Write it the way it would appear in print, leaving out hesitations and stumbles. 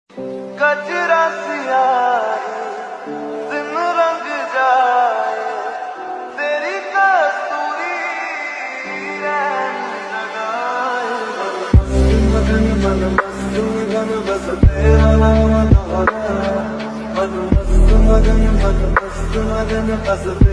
गजरा सियाए दिन रंग जाए तेरी कस्तूरी रैन लगाए मगन मन मस्त मगन बस तेरा नाम दोहरा मन मस्त मगन बस